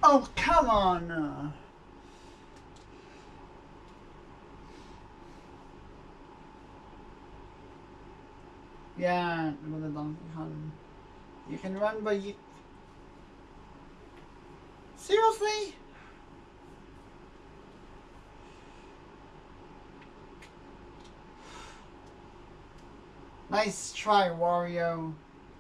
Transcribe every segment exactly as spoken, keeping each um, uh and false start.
Oh, come on! Uh, yeah, with the Donkey Kong. You can run, but you... Seriously? Nice try, Wario.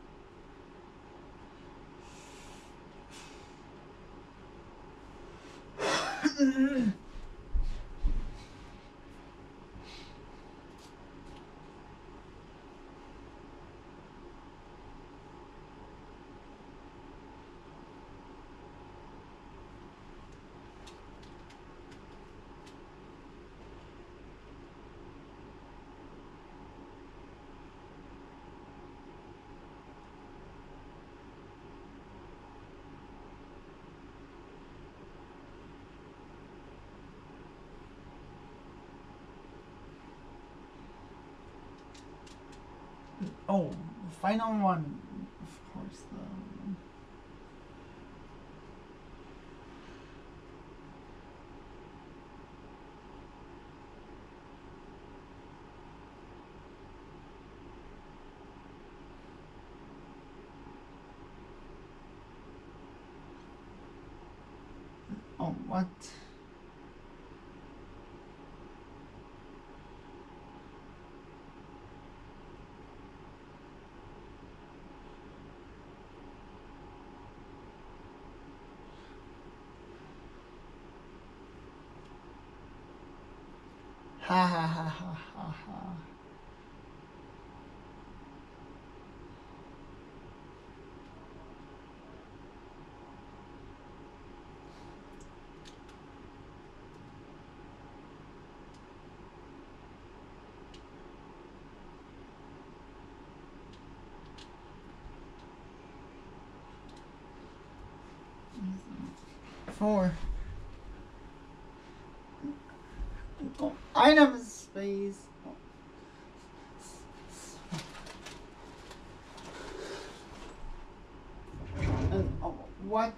Oh, final one. Of course, though. Oh, what? Ha ha ha ha ha ha. Four. Oh, item space. And oh, what?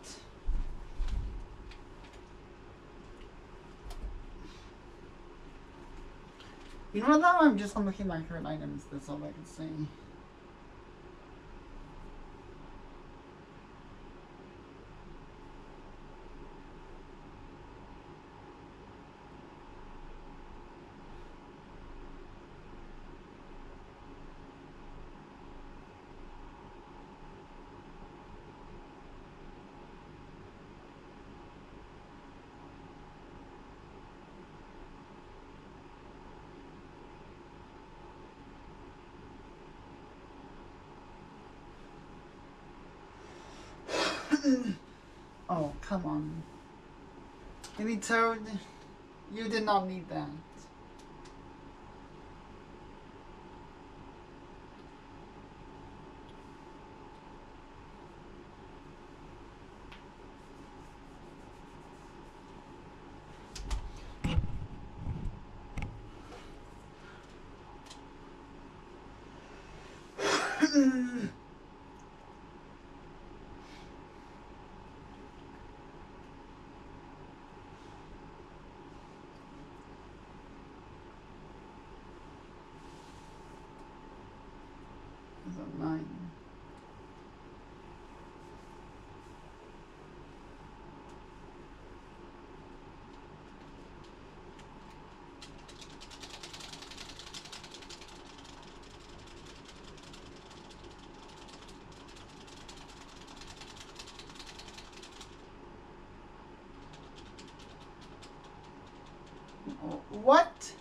You know what? Now I'm just unlooking my current items. That's all I can say. Oh, come on. Any Toad, you did not need that. Nine. What?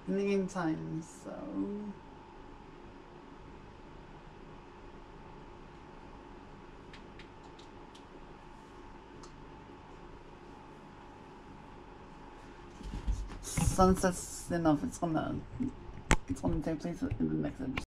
in the game time, so sunset's enough. It's gonna it's gonna take place in the next episode.